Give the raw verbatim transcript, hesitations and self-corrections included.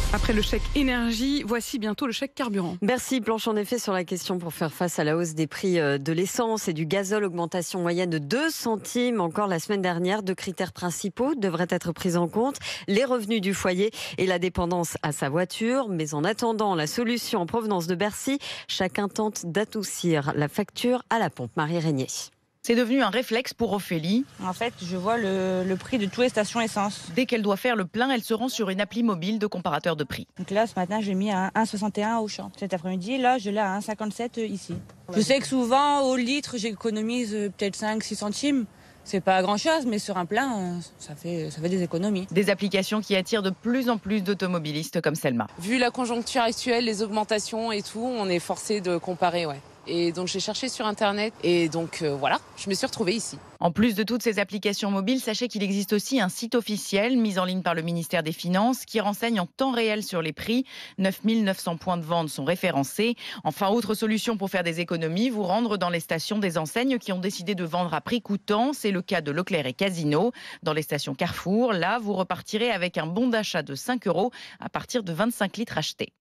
Après le chèque énergie, voici bientôt le chèque carburant. Bercy planche en effet sur la question pour faire face à la hausse des prix de l'essence et du gazole. Augmentation moyenne de deux centimes encore la semaine dernière. Deux critères principaux devraient être pris en compte. Les revenus du foyer et la dépendance à sa voiture. Mais en attendant la solution en provenance de Bercy, chacun tente d'adoucir la facture à la pompe. Marie Régnier. C'est devenu un réflexe pour Ophélie. En fait, je vois le, le prix de toutes les stations essence. Dès qu'elle doit faire le plein, elle se rend sur une appli mobile de comparateur de prix. Donc là, ce matin, j'ai mis à un virgule soixante et un au champ. Cet après-midi, là, je l'ai à un virgule cinquante-sept ici. Je sais que souvent, au litre, j'économise peut-être cinq six centimes. C'est pas grand-chose, mais sur un plein, ça fait, ça fait des économies. Des applications qui attirent de plus en plus d'automobilistes comme Selma. Vu la conjoncture actuelle, les augmentations et tout, on est forcé de comparer, ouais. Et donc j'ai cherché sur internet et donc euh, voilà, je me suis retrouvée ici. En plus de toutes ces applications mobiles, sachez qu'il existe aussi un site officiel mis en ligne par le ministère des Finances qui renseigne en temps réel sur les prix. neuf mille neuf cents points de vente sont référencés. Enfin, autre solution pour faire des économies, vous rendre dans les stations des enseignes qui ont décidé de vendre à prix coûtant. C'est le cas de Leclerc et Casino. Dans les stations Carrefour, là, vous repartirez avec un bon d'achat de cinq euros à partir de vingt-cinq litres achetés.